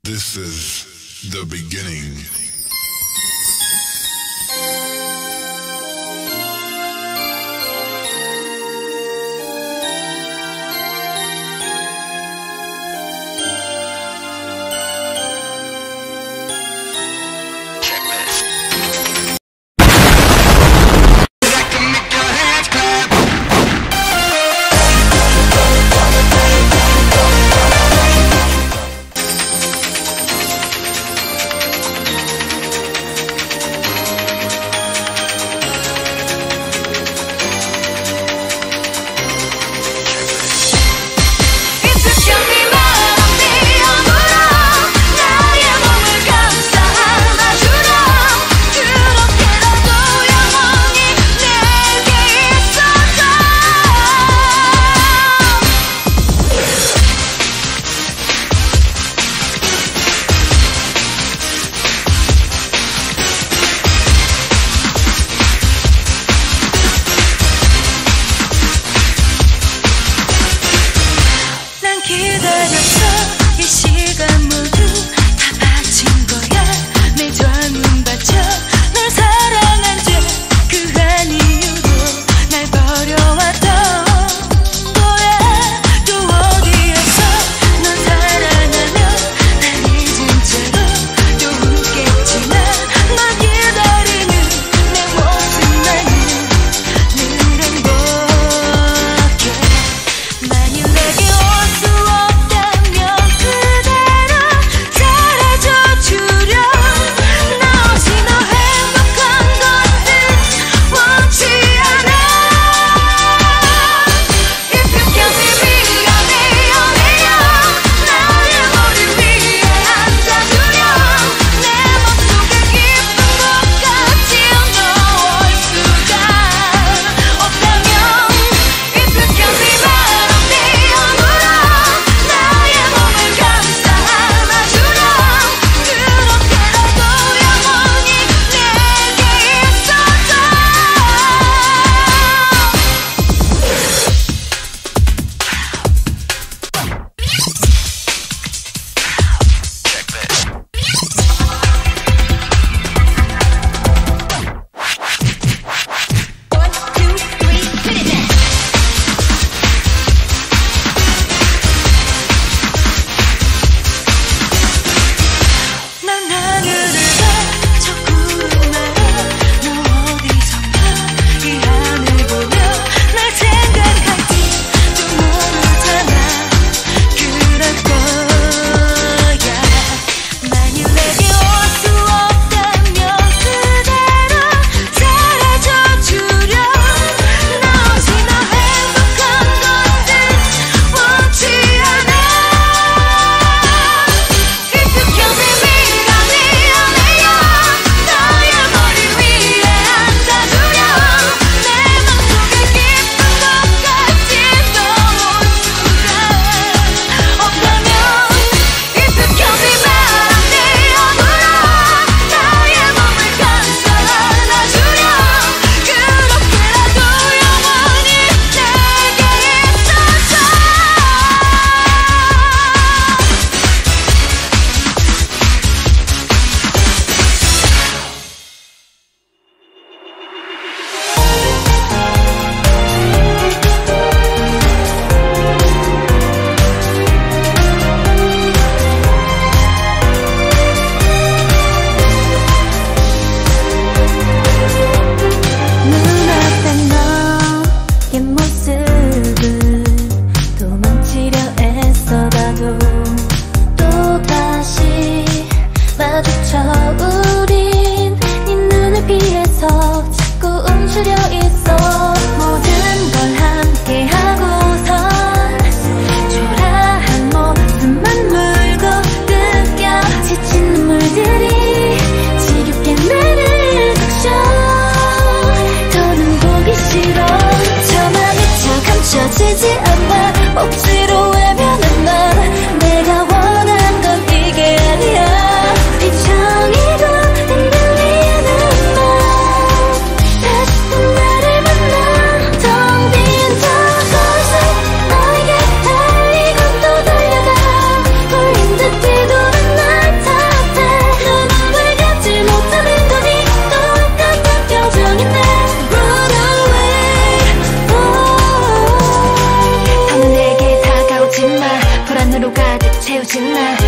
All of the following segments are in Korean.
This is the beginning.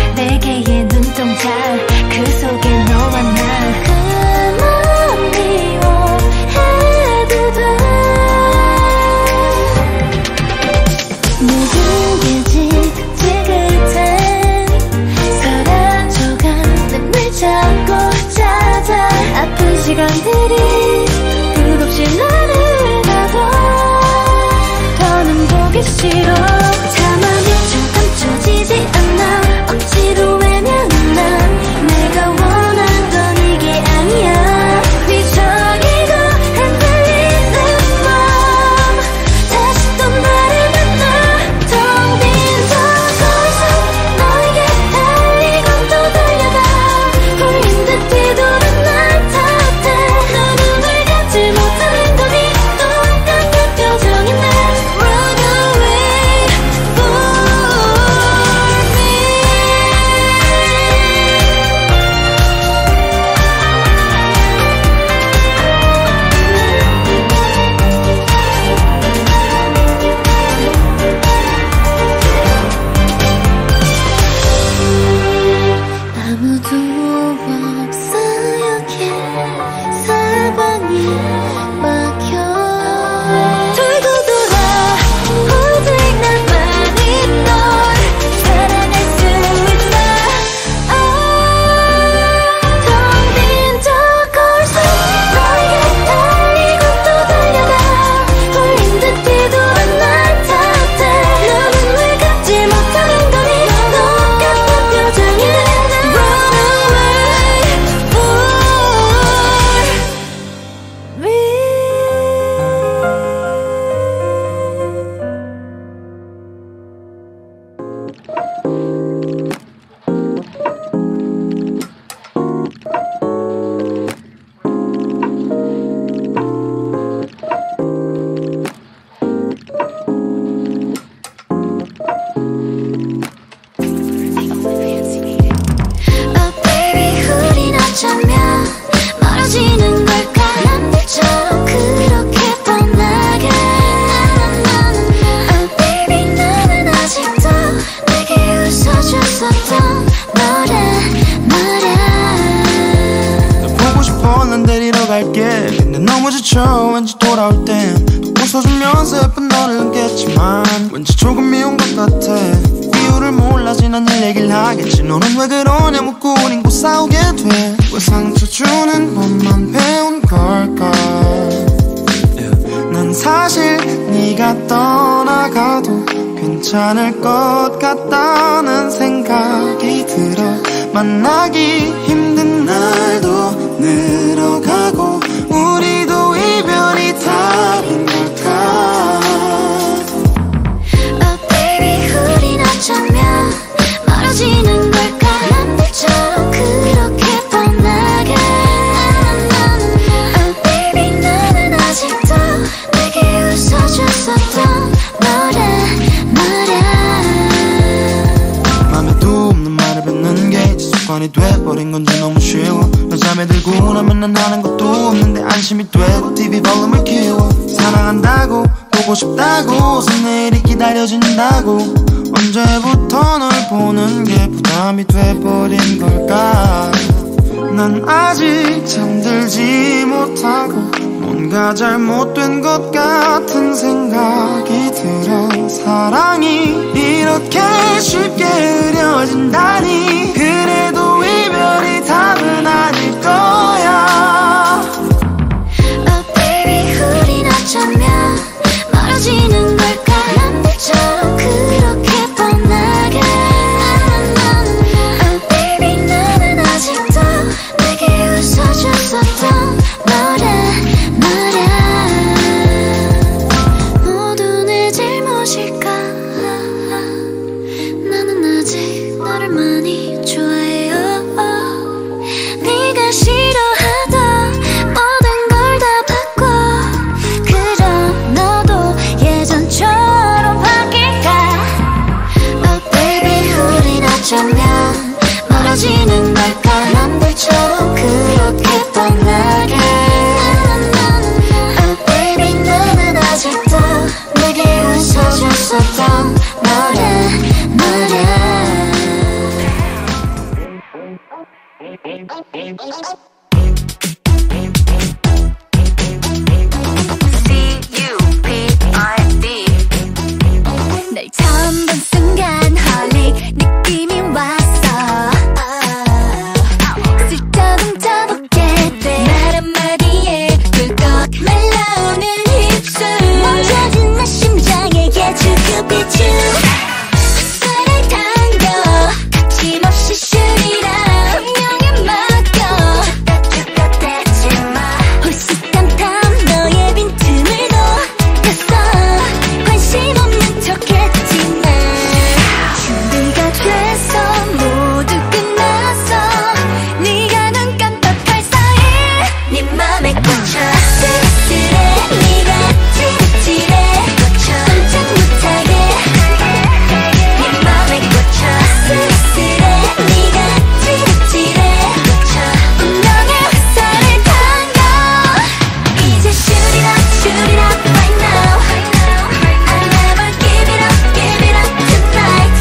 네 개의 눈동자 그 속에 너와 나 그만 미워해도 돼 모든 게 지긋지긋해 사라져가는 날 잡고 찾아 아픈 시간들이 끝없이 나를 가둬 더는 보기 싫어 참아내줘 감춰지지 않아 억지로 외면한다 내가 원한 건 이게 아니야 뒤척이고 흔들리는 맘 다시 또 나를 만나 텅 빈 저곳에 너에게 달리고 또 달려가 걸린 듯 뒤돌아 날 탓해 너는 왜 갖지 못하는 거니 똑같은 표정인데 Run away 아무도 없어 여기 사방이 막혀 돌고 돌아 오직 나만이 널 사랑할 수 있어 텅 빈 저곳에 너에게 달리고 또 달려가 걸린 듯 뒤돌아 날 탓해 너는 왜 갖지 못하는 거니 똑같은 표정에 Run away for me Oh baby 우린 어쩌면 멀어지는 걸까 남들처럼 그렇게 뻔하게 Oh baby 나는 아직도 내게 웃어줬었던 너란 말야 너 보고 싶어 난 데리러 갈게 근데 너무 지쳐 왠지 돌아올 땐 웃어주면서 예쁜 너를 안겠지만 왠지 조금 미운 것 같아 이유를 몰라 지난 일 얘기를 하겠지 너는 왜 그러냐 묻고 우린 곧 싸우게 돼 왜 상처 주는 것만 배운 걸까 난 사실 네가 떠나가도 괜찮을 것 같다는 생각이 들어 만나기 힘든 날도 늘어가고 우리도 이별이 답인 걸까 Oh baby 우린 어쩌면 멀어지는 걸까 남들처럼 그렇게 뻔하게 Oh baby 나는 아직도 내게 웃어줬었던 너란 말야 맘에도 없는 말을 뱉는 게 이제 습관이 돼버린 건지 너무 쉬워 너 잠에 들고 나면 난 하는 것도 없는데 안심이 되고 TV 볼륨을 키워 사랑한다고 보고 싶다고 웃음 내일이 기다려진다고 언제부터 널 보는 게 부담이 돼버린 걸까 난 아직 잠들지 못하고 뭔가 잘못된 것 같은 생각이 들어 사랑이 이렇게 쉽게 흐려진다니 그래도 이별이 답은 아닐 거야 Oh baby 우린 어쩌면 멀어지는 걸까 남들처럼 그렇게 뻔하게 Oh baby 나는 아직도 내게 웃어줬었던 너란 말야 모두 내 잘못일까 나는 아직 너를 많이 좋아해요 네가 싫어하던 모든 걸 다 바꿔 그럼 너도 예전처럼 바뀔까 Oh baby 우린 어쩌면 멀어지는 걸까 남들처럼 그렇게 뻔하게 Oh baby 나는 아직도 내게 웃어줬었던 너란 말야 널 처음 본 순간 홀릭 느낌이 왔어. 슬쩍 훔쳐보게 돼. 말 한마디에 꿀꺽 말라오는 입술. 멈춰진 내 심장에게 주급이주. 살을 당겨 거침없이 슈리라 분명히 맡겨. 쭈뼛대지마 호시탐탐 너의 빈틈을 녹였어. 관심 없는 척했지만 준비가 돼서 모두 끝났어. 네가 눈 깜빡할 사이 네 맘에 꽂혀. 쓸쓸해 네가 찌릿찌릿해 꽂혀. 꼼짝 못하게 네 맘에 꽂혀. 쓸쓸해 네가 찌릿찌릿해 꽂혀. 운명의 화살을 당겨. 이제 shoot it up, shoot it up right now. I'll never give it up, give it up tonight.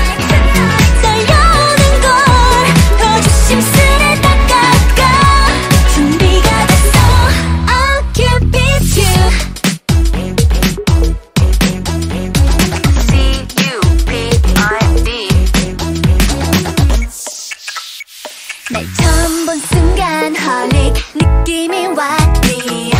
떨려오는 걸 더 조심스레 다가가. 준비가 됐어. I'll keep it you. 날 처음 본 순간 홀릭 느낌이 왔니.